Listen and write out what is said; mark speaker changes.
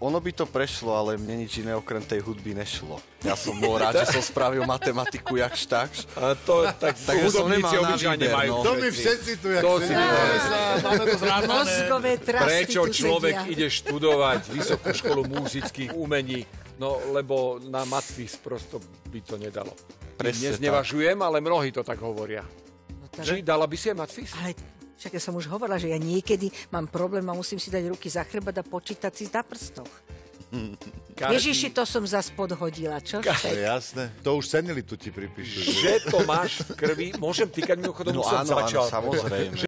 Speaker 1: Ono by to prešlo, ale mne nič iné okrem tej hudby nešlo. Ja som bol rád, že som spravil matematiku jakž takž.
Speaker 2: A to tak hudobníci obyčajne majú.
Speaker 3: To my všetci tu, jak
Speaker 2: máme to zrátane.
Speaker 4: Mozgové trasty
Speaker 2: Prečo
Speaker 4: tu
Speaker 2: človek
Speaker 4: sedia.
Speaker 2: ide študovať Vysokú školu muzických umení? No, lebo na matfis prosto by to nedalo.
Speaker 1: Presne
Speaker 2: Neznevažujem, ale mnohí to tak hovoria.
Speaker 4: No tak-
Speaker 2: Či dala by si aj matfis?
Speaker 4: Ale však ja som už hovorila, že ja niekedy mám problém a musím si dať ruky za chrbát a počítať si na prstoch. Ježiši, to som zas podhodila, čo?
Speaker 3: To je jasné. To už senili tu ti pripíšu.
Speaker 2: Že to máš v krvi, môžem týkať mimochodom,
Speaker 1: No
Speaker 2: som
Speaker 1: áno,
Speaker 2: začal.
Speaker 1: samozrejme.